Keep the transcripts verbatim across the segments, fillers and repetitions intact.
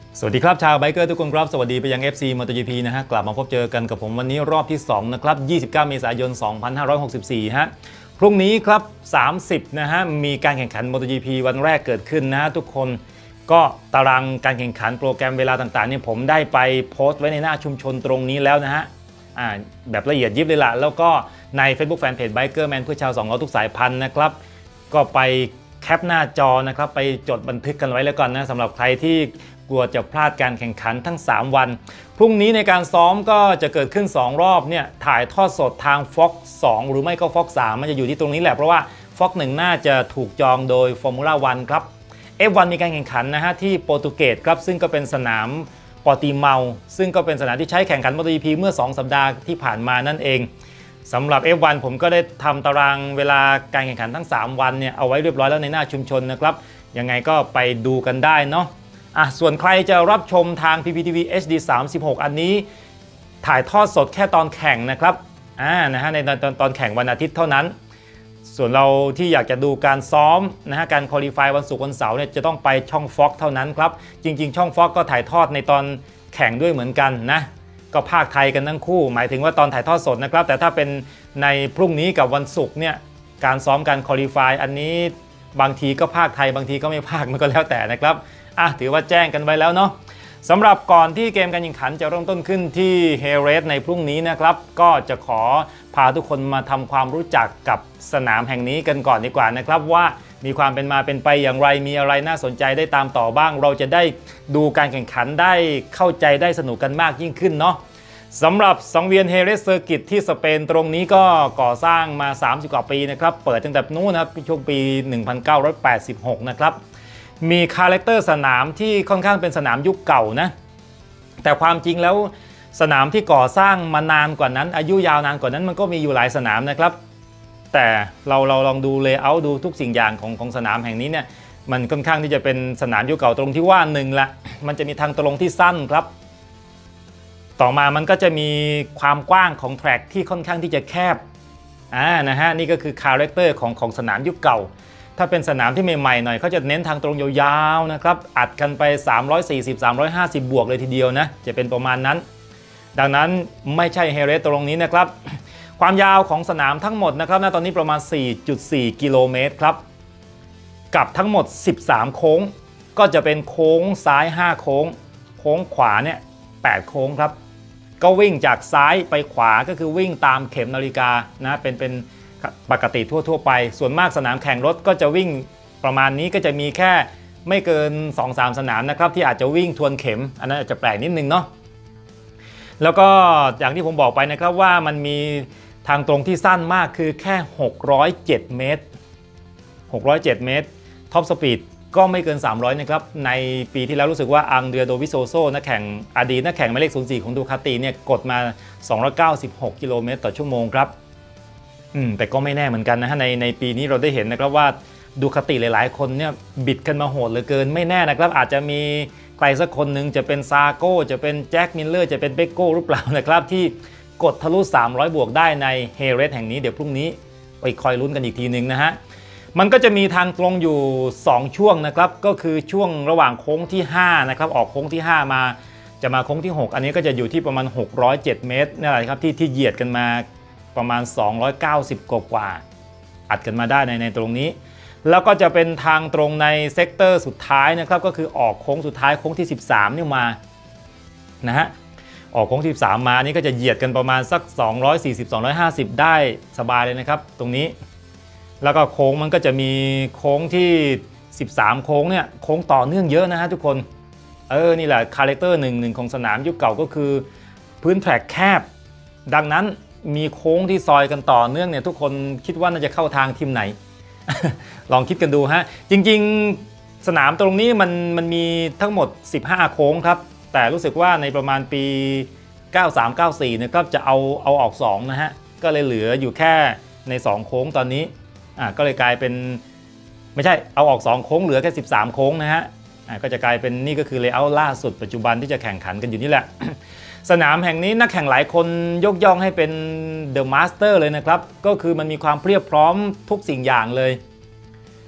สวัสดีครับชาวไบเกอร์ทุกคนครับสวัสดีไปยัง เอฟ ซี MotoGP นะฮะกลับมาพบเจอกันกับผมวันนี้รอบที่สองนะครับยี่สิบเก้าเมษายนสองพันห้าร้อยหกสิบสี่ฮะพรุ่งนี้ครับสามสิบนะฮะมีการแข่งขัน MotoGP วันแรกเกิดขึ้นนะฮะทุกคนก็ตารางการแข่งขันโปรแกรมเวลาต่างๆเนี่ยผมได้ไปโพสต์ไว้ในหน้าชุมชนตรงนี้แล้วนะฮะอ่าแบบละเอียดยิบเลยล่ะแล้วก็ใน Facebook Fanpage Bikerman เพื่อชาวสองล้อทุกสายพันธุ์นะครับก็ไปแคปหน้าจอนะครับไปจดบันทึกกันไว้แล้วกันนะสำหรับใครที่กลัวจะพลาดการแข่งขันทั้งสามวันพรุ่งนี้ในการซ้อมก็จะเกิดขึ้นสองรอบเนี่ยถ่ายทอดสดทาง Fox สองหรือไม่ก็ Fox สามมันจะอยู่ที่ตรงนี้แหละเพราะว่า Fox หนึ่งน่าจะถูกจองโดย Formula วันครับ เอฟ วัน มีการแข่งขันนะฮะที่โปรตุเกสครับซึ่งก็เป็นสนามปอร์ติเมาซึ่งก็เป็นสนามที่ใช้แข่งขัน MotoGP เมื่อสองสัปดาห์ที่ผ่านมานั่นเองสำหรับ เอฟ วัน ผมก็ได้ทำตารางเวลาการแข่งขันทั้งสามวันเนี่ยเอาไว้เรียบร้อยแล้วในหน้าชุมชนนะครับยังไงก็ไปดูกันได้เนาะอ่ะส่วนใครจะรับชมทาง พี พี ที วี เอช ดี สามสิบหก อันนี้ถ่ายทอดสดแค่ตอนแข่งนะครับอ่านะฮะในตอนตอนแข่งวันอาทิตย์เท่านั้นส่วนเราที่อยากจะดูการซ้อมนะฮะการควอลิฟายวันศุกร์วันเสาร์เนี่ยจะต้องไปช่อง Fox เท่านั้นครับจริงๆช่อง Fox ก็ถ่ายทอดในตอนแข่งด้วยเหมือนกันนะก็ภาคไทยกันทั้งคู่หมายถึงว่าตอนถ่ายทอดสดนะครับแต่ถ้าเป็นในพรุ่งนี้กับวันศุกร์เนี่ยการซ้อมการควอลิฟายอันนี้บางทีก็ภาคไทยบางทีก็ไม่ภาคมันก็แล้วแต่นะครับอ่ะถือว่าแจ้งกันไว้แล้วเนาะสำหรับก่อนที่เกมการแข่งขันจะเริ่มต้นขึ้นที่เฮเรสในพรุ่งนี้นะครับก็จะขอพาทุกคนมาทำความรู้จักกับสนามแห่งนี้กันก่อนดีกว่านะครับว่ามีความเป็นมาเป็นไปอย่างไรมีอะไรน่าสนใจได้ตามต่อบ้างเราจะได้ดูการแข่งขันได้เข้าใจได้สนุกกันมากยิ่งขึ้นเนาะสำหรับสังเวียนเฮเรสเซอร์กิตที่สเปนตรงนี้ก็ก่อสร้างมาสามสิบกว่าปีนะครับเปิดตั้งแต่นู้นนะครับช่วงปีหนึ่งพันเก้าร้อยแปดสิบหกนะครับมีคาแรคเตอร์สนามที่ค่อนข้างเป็นสนามยุคเก่านะแต่ความจริงแล้วสนามที่ก่อสร้างมานานกว่านั้นอายุยาวนานกว่านั้นมันก็มีอยู่หลายสนามนะครับแต่เราเราลองดูเลเยอร์ดูทุกสิ่งอย่างของของสนามแห่งนี้เนี่ยมันค่อนข้างที่จะเป็นสนามยุคเก่าตรงที่ว่าหนึ่งละมันจะมีทางตรงที่สั้นครับต่อมามันก็จะมีความกว้างของแทร็กที่ค่อนข้างที่จะแคบอ่านะฮะนี่ก็คือคาแรคเตอร์ของของสนามยุคเก่าถ้าเป็นสนามที่ใหม่ๆหน่อยเขาจะเน้นทางตรงยาวๆนะครับอัดกันไปสามร้อยสี่สิบ สามร้อยห้าสิบบวกเลยทีเดียวนะจะเป็นประมาณนั้นดังนั้นไม่ใช่เฮเรสตรงนี้นะครับความยาวของสนามทั้งหมดนะครับณตอนนี้ประมาณ สี่จุดสี่ กิโลเมตรครับกับทั้งหมดสิบสามโค้งก็จะเป็นโค้งซ้ายห้าโค้งโค้งขวาเนี่ยแปดโค้งครับก็วิ่งจากซ้ายไปขวาก็คือวิ่งตามเข็มนาฬิกานะเป็นเป็นปกติทั่วๆไปส่วนมากสนามแข่งรถก็จะวิ่งประมาณนี้ก็จะมีแค่ไม่เกิน สองสาม สนามนะครับที่อาจจะวิ่งทวนเข็มอันนั้นอาจจะแปลกนิดนึงเนาะแล้วก็อย่างที่ผมบอกไปนะครับว่ามันมีทางตรงที่สั้นมากคือแค่หกร้อยเจ็ดเมตรหกร้อยเจ็ดเมตรท็อปสปีดก็ไม่เกินสามร้อยนะครับในปีที่แล้วรู้สึกว่าอังเดรียโดวิโซโซนักแข่งอดีตนักแข่งหมายเลขศูนย์สี่ของดูคาติเนี่ยกดมาสองร้อยเก้าสิบหกกิโลเมตรต่อชั่วโมงครับอืมแต่ก็ไม่แน่เหมือนกันนะฮะในในปีนี้เราได้เห็นนะครับว่าดูคาติหลายๆคนเนี่ยบิดกันมาโหดเหลือเกินไม่แน่นะครับอาจจะมีใครสักคนหนึ่งจะเป็นซาโก้จะเป็นแจ็คมิลเลอร์จะเป็นเบโก้หรือเปล่านะครับที่กดทะลุสามร้อยบวกได้ในเฮเรสแห่งนี้เดี๋ยวพรุ่งนี้ไปคอยลุ้นกันอีกทีนึงนะฮะมันก็จะมีทางตรงอยู่สองช่วงนะครับก็คือช่วงระหว่างโค้งที่ห้านะครับออกโค้งที่ห้ามาจะมาโค้งที่หกอันนี้ก็จะอยู่ที่ประมาณหกร้อยเจ็ดเมตรนี่แหละครับที่ที่เหยียดกันมาประมาณสองร้อยเก้าสิบกว่าอัดกันมาได้ในในตรงนี้แล้วก็จะเป็นทางตรงในเซกเตอร์สุดท้ายนะครับก็คือออกโค้งสุดท้ายโค้งที่สิบสามนี่มานะฮะออกโค้งที่สิบสามมานี่ก็จะเหยียดกันประมาณสักสองร้อยสี่สิบ สองร้อยห้าสิบได้สบายเลยนะครับตรงนี้แล้วก็โค้งมันก็จะมีโค้งที่สิบสามโค้งเนี่ยโค้งต่อเนื่องเยอะนะฮะทุกคนเออนี่แหละคาแรคเตอร์หนึ่งหนึ่งของสนามยุคเก่าก็คือพื้นแทร็กแคบดังนั้นมีโค้งที่ซอยกันต่อเนื่องเนี่ยทุกคนคิดว่าน่าจะเข้าทางทีมไหน ลองคิดกันดูฮะจริงๆสนามตรงนี้มันมันมีทั้งหมดสิบห้าโค้งครับแต่รู้สึกว่าในประมาณปีเก้าสาม เก้าสี่นะครับจะเอาเอาออกสองนะฮะก็เลยเหลืออยู่แค่ในสองโค้งตอนนี้อ่าก็เลยกลายเป็นไม่ใช่เอาออกสองโค้งเหลือแค่สิบสามโค้งนะฮะอ่าก็จะกลายเป็นนี่ก็คือเลเยอร์ล่าสุดปัจจุบันที่จะแข่งขันกันอยู่นี่แหละ สนามแห่งนี้นักแข่งหลายคนยกย่องให้เป็นเดอะมาสเตอร์เลยนะครับก็คือมันมีความเพียบพร้อมทุกสิ่งอย่างเลย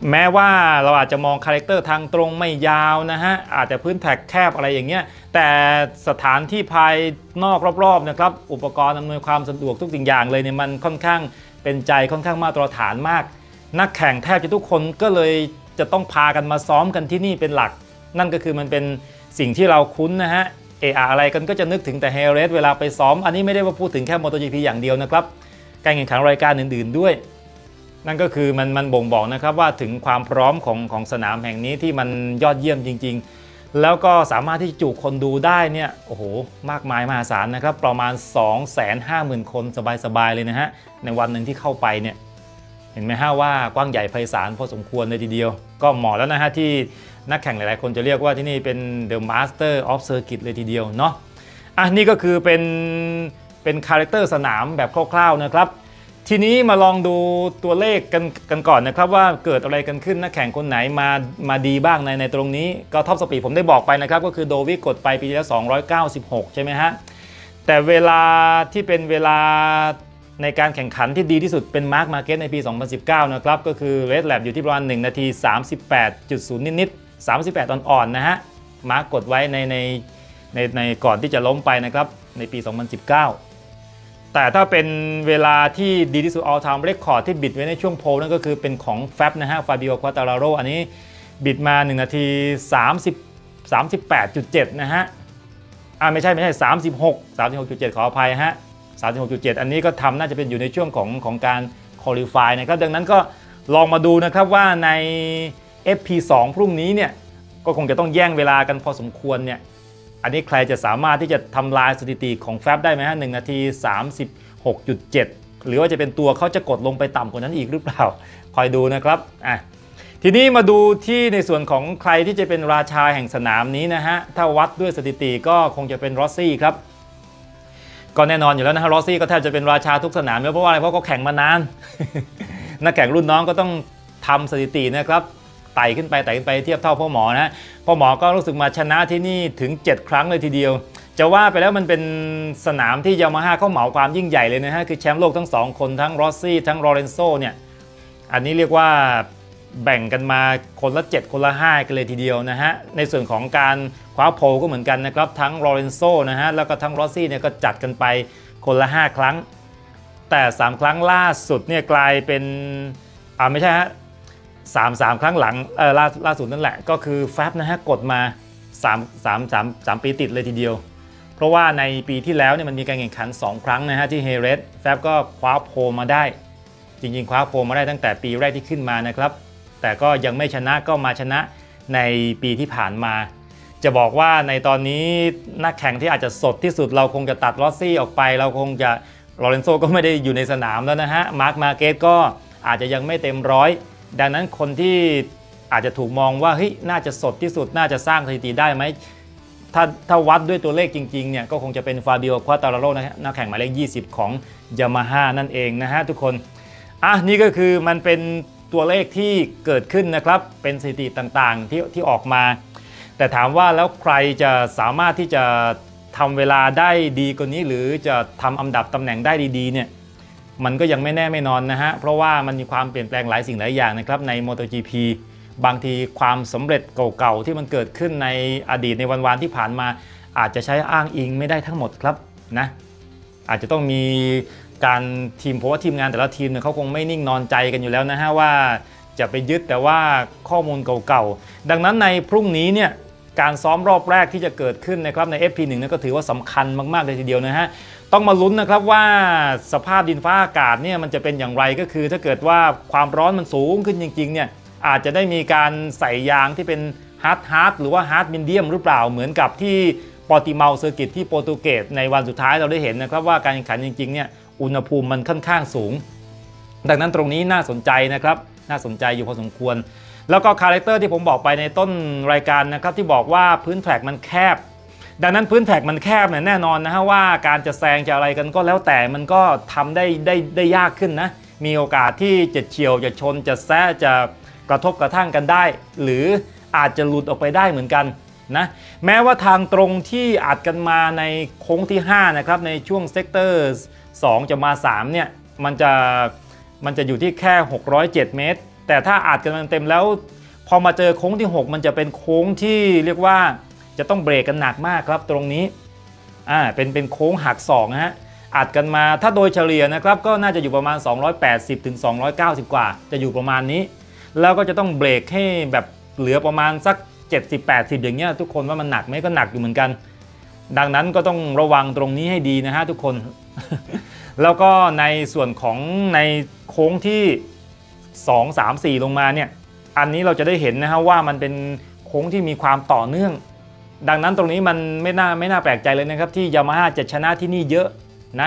แม้ว่าเราอาจจะมองคาแรคเตอร์ทางตรงไม่ยาวนะฮะอาจจะพื้นแท็กแคบอะไรอย่างเงี้ยแต่สถานที่ภายนอกรอบๆนะครับอุปกรณ์อำนวยความสะดวกทุกสิ่งอย่างเลยเนี่ยมันค่อนข้างเป็นใจค่อนข้างมาตรฐานมากนักแข่งแทบจะทุกคนก็เลยจะต้องพากันมาซ้อมกันที่นี่เป็นหลักนั่นก็คือมันเป็นสิ่งที่เราคุ้นนะฮะเอออะไรกันก็จะนึกถึงแต่เฮเรสเวลาไปซ้อมอันนี้ไม่ได้ว่าพูดถึงแค่ MotoGP อย่างเดียวนะครับการแข่งขันรายการอื่นๆด้วยนั่นก็คือมันมันบ่งบอกนะครับว่าถึงความพร้อมของของสนามแห่งนี้ที่มันยอดเยี่ยมจริงๆแล้วก็สามารถที่จะจุคนดูได้เนี่ยโอ้โหมากมายมหาศาลนะครับประมาณ สองแสนห้าหมื่น คนสบายๆเลยนะฮะในวันหนึ่งที่เข้าไปเนี่ยเห็นไหมฮะว่ากว้างใหญ่ไพศาลพอสมควรเลยทีเดียวก็เหมาะแล้วนะฮะที่นักแข่งหลายๆคนจะเรียกว่าที่นี่เป็น The Master of Circuit เลยทีเดียวเนาะอ่ะนี่ก็คือเป็นเป็นคาแรคเตอร์สนามแบบคร่าวๆนะครับทีนี้มาลองดูตัวเลขกันกันก่อนนะครับว่าเกิดอะไรกันขึ้นนักแข่งคนไหนมามาดีบ้างในในตรงนี้ก็ท็อปสปีดผมได้บอกไปนะครับก็คือโดวิกดไปปีที่แล้วสองร้อยเก้าสิบหกใช่ไหมฮะแต่เวลาที่เป็นเวลาในการแข่งขันที่ดีที่สุดเป็นมาร์คมาร์เก็ตในปีสองพันสิบเก้านะครับก็คือเรดแลบอยู่ที่ประมาณหนึ่งนาทีสามสิบแปดจุดศูนย์นิดๆสามสิบแปดอ่อนๆนะฮะมาร์คกดไว้ในในในในก่อนที่จะล้มไปนะครับในปีสองพันสิบเก้าแต่ถ้าเป็นเวลาที่ดีที่สุด all time record ที่บิดไว้ในช่วงโพลนั่นก็คือเป็นของ แฟบ นะฮะ ฟาบิโอ ควาตาราโร อันนี้บิดมาหนึ่งนาทีสามสิบ สามสิบแปดจุดเจ็ด นะฮะอ่าไม่ใช่ไม่ใช่สามสิบหก สามสิบหกจุดเจ็ด ขออภัยฮะ สามสิบหกจุดเจ็ด อันนี้ก็ทำน่าจะเป็นอยู่ในช่วงของของการ qualify นะครับดังนั้นก็ลองมาดูนะครับว่าใน เอฟ พี สอง พรุ่งนี้เนี่ยก็คงจะต้องแย่งเวลากันพอสมควรเนี่ยอันนี้ใครจะสามารถที่จะทำลายสถิติของ แฟบ ได้ไหมฮะหนึ่งนาทีสามสิบหกจุดเจ็ด หรือว่าจะเป็นตัวเขาจะกดลงไปต่ำกว่านั้นอีกหรือเปล่าคอยดูนะครับอ่ะทีนี้มาดูที่ในส่วนของใครที่จะเป็นราชาแห่งสนามนี้นะฮะถ้าวัดด้วยสถิติก็คงจะเป็นรอสซี่ครับก็แน่นอนอยู่แล้วนะฮะรอสซี่ก็แทบจะเป็นราชาทุกสนามแล้วเพราะว่าอะไรเพราะเขาแข่งมานาน นักแข่งรุ่นน้องก็ต้องทำสถิตินะครับไต่ขึ้นไปไต่ขึ้นไปเทียบเท่าพ่อหมอนะพ่อหมอก็รู้สึกมาชนะที่นี่ถึงเจ็ดครั้งเลยทีเดียวจะว่าไปแล้วมันเป็นสนามที่ยามาฮ่าเขาเหมาความยิ่งใหญ่เลยนะฮะคือแชมป์โลกทั้งสองคนทั้งรอสซี่ทั้งลอเรนโซเนี่ยอันนี้เรียกว่าแบ่งกันมาคนละเจ็ดคนละห้ากันเลยทีเดียวนะฮะในส่วนของการคว้าโพลก็เหมือนกันนะครับทั้งลอเรนโซนะฮะแล้วก็ทั้งรอสซี่เนี่ยก็จัดกันไปคนละห้าครั้งแต่สามครั้งล่าสุดเนี่ยกลายเป็นอ่าไม่ใช่ฮะสาม สามครั้งหลังเออล่าล่าสุดนั่นแหละก็คือ แฟบ นะฮะกดมาสาม สาม สาม สามปีติดเลยทีเดียวเพราะว่าในปีที่แล้วเนี่ยมันมีการแข่งขันสองครั้งนะฮะที่เฮเรส แฟบ ก็คว้าโพลมาได้จริงๆคว้าโพลมาได้ตั้งแต่ปีแรกที่ขึ้นมานะครับแต่ก็ยังไม่ชนะก็มาชนะในปีที่ผ่านมาจะบอกว่าในตอนนี้นักแข่งที่อาจจะสดที่สุดเราคงจะตัดลอสซี่ออกไปเราคงจะลอเรนโซก็ไม่ได้อยู่ในสนามแล้วนะฮะมาร์คมาร์เกตก็อาจจะยังไม่เต็มร้อยดังนั้นคนที่อาจจะถูกมองว่าเฮ้ยน่าจะสดที่สุดน่าจะสร้างสถิติได้ไหมถ้าถ้าวัดด้วยตัวเลขจริงๆเนี่ยก็คงจะเป็นฟาบิโอ ควาตาราโรนะฮะนักแข่งหมายเลขยี่สิบของยามาฮ่านั่นเองนะฮะทุกคนอ่ะนี่ก็คือมันเป็นตัวเลขที่เกิดขึ้นนะครับเป็นสถิติต่างๆที่ที่ออกมาแต่ถามว่าแล้วใครจะสามารถที่จะทำเวลาได้ดีกว่านี้หรือจะทำอันดับตำแหน่งได้ดีๆเนี่ยมันก็ยังไม่แน่ไม่นอนนะฮะเพราะว่ามันมีความเปลี่ยนแปลงหลายสิ่งหลายอย่างนะครับใน MotoGP บางทีความสำเร็จเก่าๆที่มันเกิดขึ้นในอดีตในวันๆที่ผ่านมาอาจจะใช้อ้างอิงไม่ได้ทั้งหมดครับนะอาจจะต้องมีการทีมเพราะว่าทีมงานแต่ละทีมเนี่ยเขาคงไม่นิ่งนอนใจกันอยู่แล้วนะฮะว่าจะไปยึดแต่ว่าข้อมูลเก่าๆดังนั้นในพรุ่งนี้เนี่ยการซ้อมรอบแรกที่จะเกิดขึ้นนะครับใน เอฟ พี หนึ่ง นั่นก็ถือว่าสำคัญมากๆเลยทีเดียวนะฮะต้องมาลุ้นนะครับว่าสภาพดินฟ้าอากาศเนี่ยมันจะเป็นอย่างไรก็คือถ้าเกิดว่าความร้อนมันสูงขึ้นจริงๆเนี่ยอาจจะได้มีการใส่ยางที่เป็นฮาร์ดฮาร์ดหรือว่าฮาร์ดมีเดียมหรือเปล่าเหมือนกับที่ปอร์ติเมาเซอร์กิตที่โปรตุเกสในวันสุดท้ายเราได้เห็นนะครับว่าการแข่งขันจริงๆเนี่ยอุณหภูมิมันค่อนข้างสูงดังนั้นตรงนี้น่าสนใจนะครับน่าสนใจอยู่พอสมควรแล้วก็คาแรคเตอร์ที่ผมบอกไปในต้นรายการนะครับที่บอกว่าพื้นแทร็กมันแคบดังนั้นพื้นแทร็กมันแคบเนี่ยแน่นอนนะฮะว่าการจะแซงจะอะไรกันก็แล้วแต่มันก็ทำได้ได้ได้ยากขึ้นนะมีโอกาสที่จะเฉียวจะชนจะแซะจะกระทบกระทั่งกันได้หรืออาจจะหลุดออกไปได้เหมือนกันนะแม้ว่าทางตรงที่อัดกันมาในโค้งที่ห้านะครับในช่วงเซกเตอร์สองจะมาสามเนี่ยมันจะมันจะอยู่ที่แค่หกร้อยเจ็ดเมตรแต่ถ้าอัดกันมันเต็มแล้วพอมาเจอโค้งที่หกมันจะเป็นโค้งที่เรียกว่าจะต้องเบรกกันหนักมากครับตรงนี้อ่าเป็นเป็นโค้งหักศอกนะฮะอัดกันมาถ้าโดยเฉลี่ยนะครับก็น่าจะอยู่ประมาณสองร้อยแปดสิบถึงสองร้อยเก้าสิบกว่าจะอยู่ประมาณนี้แล้วก็จะต้องเบรกให้แบบเหลือประมาณสักเจ็ดสิบ แปดสิบอย่างเงี้ยทุกคนว่ามันหนักไหมก็หนักอยู่เหมือนกันดังนั้นก็ต้องระวังตรงนี้ให้ดีนะฮะทุกคน แล้วก็ในส่วนของในโค้งที่สอง สาม สี่ลงมาเนี่ยอันนี้เราจะได้เห็นนะฮะว่ามันเป็นโค้งที่มีความต่อเนื่องดังนั้นตรงนี้มันไม่น่าไม่น่าแปลกใจเลยนะครับที่ Yamaha จะชนะที่นี่เยอะนะ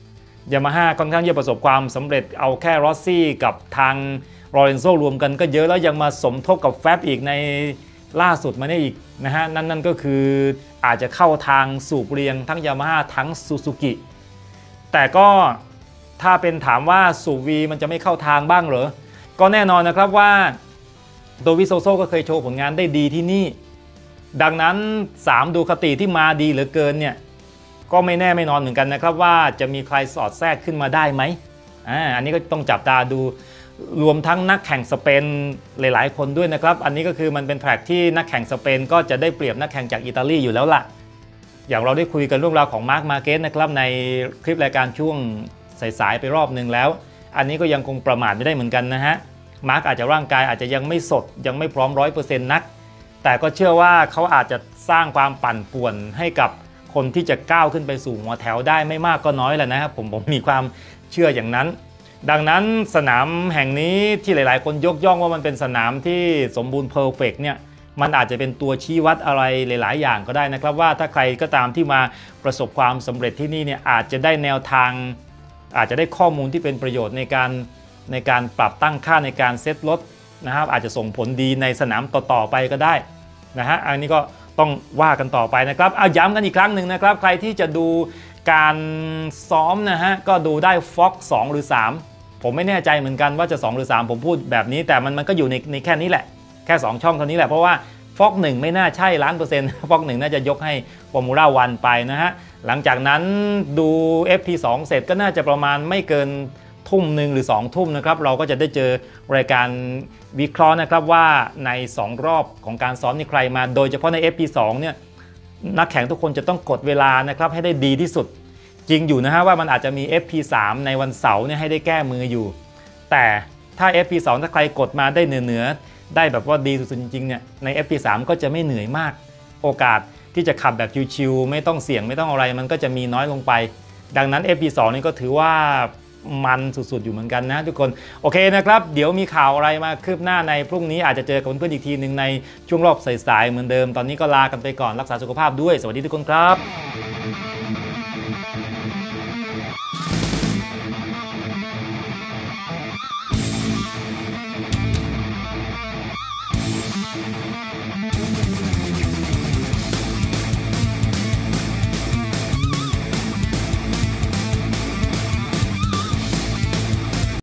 Yamaha ค่อนข้างจะประสบความสำเร็จเอาแค่รอสซี่กับทางลอเรนโซรวมกันก็เยอะแล้วยังมาสมทบกับแฟบอีกในล่าสุดมาเนี่ยอีกนะฮะนั่นนั่นก็คืออาจจะเข้าทางสูบเรียงทั้ง Yamaha ทั้ง Suzuki แต่ก็ถ้าเป็นถามว่าสูบ V มันจะไม่เข้าทางบ้างเหรอก็แน่นอนนะครับว่าโดวิโซโซก็เคยโชว์ผลงานได้ดีที่นี่ดังนั้นสามดูคติที่มาดีเหลือเกินเนี่ยก็ไม่แน่ไม่นอนเหมือนกันนะครับว่าจะมีใครสอดแทรกขึ้นมาได้ไหมอ่าอันนี้ก็ต้องจับตาดูรวมทั้งนักแข่งสเปนหลายๆคนด้วยนะครับอันนี้ก็คือมันเป็นแทร็กที่นักแข่งสเปนก็จะได้เปรียบนักแข่งจากอิตาลีอยู่แล้วล่ะอย่างเราได้คุยกันเรื่องราวของมาร์คมาร์เกสนะครับในคลิปรายการช่วงสายๆไปรอบหนึ่งแล้วอันนี้ก็ยังคงประมาทไม่ได้เหมือนกันนะฮะมาร์คอาจจะร่างกายอาจจะยังไม่สดยังไม่พร้อม ร้อยเปอร์เซ็นต์ นักแต่ก็เชื่อว่าเขาอาจจะสร้างความปั่นป่วนให้กับคนที่จะก้าวขึ้นไปสู่หัวแถวได้ไม่มากก็น้อยแหละนะครับผมผมมีความเชื่ออย่างนั้นดังนั้นสนามแห่งนี้ที่หลายๆคนยกย่องว่ามันเป็นสนามที่สมบูรณ์เพอร์เฟกต์เนี่ยมันอาจจะเป็นตัวชี้วัดอะไรหลายๆอย่างก็ได้นะครับว่าถ้าใครก็ตามที่มาประสบความสำเร็จที่นี่เนี่ยอาจจะได้แนวทางอาจจะได้ข้อมูลที่เป็นประโยชน์ในการในการปรับตั้งค่าในการเซตรถนะครับอาจจะส่งผลดีในสนามต่อๆไปก็ได้นะฮะอันนี้ก็ต้องว่ากันต่อไปนะครับเอาย้ำกันอีกครั้งหนึ่งนะครับใครที่จะดูการซ้อมนะฮะก็ดูได้ ฟ็อก สองหรือสามผมไม่แน่ใจเหมือนกันว่าจะสองหรือสามผมพูดแบบนี้แต่มันมันก็อยู่ในในแค่นี้แหละแค่สองช่องเท่านี้แหละเพราะว่า ฟ็อก หนึ่งไม่น่าใช่ล้านเปอร์เซ็นต์ ฟ็อก หนึ่งน่าจะยกให้ ฟอร์มูล่า วันไปนะฮะหลังจากนั้นดู เอฟ พี สอง เสร็จก็น่าจะประมาณไม่เกินทุ่มหนึ่งหรือสองทุ่มนะครับเราก็จะได้เจอรายการวิเคราะห์นะครับว่าในสองรอบของการซ้อมนี่ใครมาโดยเฉพาะใน เอฟ พี สอง เนี่ยนักแข่งทุกคนจะต้องกดเวลานะครับให้ได้ดีที่สุดจริงอยู่นะฮะว่ามันอาจจะมี เอฟ พี สาม ในวันเสาร์เนี่ยให้ได้แก้มืออยู่แต่ถ้า เอฟ พี สอง ถ้าใครกดมาได้เหนือๆได้แบบว่าดีสุดๆจริงๆเนี่ยใน เอฟ พี สาม ก็จะไม่เหนื่อยมากโอกาสที่จะขับแบบชิวๆไม่ต้องเสี่ยงไม่ต้องอะไรมันก็จะมีน้อยลงไปดังนั้น เอฟ พี สอง นี่ก็ถือว่ามันสุดๆอยู่เหมือนกันนะทุกคนโอเคนะครับเดี๋ยวมีข่าวอะไรมาคืบหน้าในพรุ่งนี้อาจจะเจอกับเพื่อนๆอีกทีหนึ่งในช่วงรอบสายๆเหมือนเดิมตอนนี้ก็ลากันไปก่อนรักษาสุขภาพด้วยสวัสดีทุกคนครับ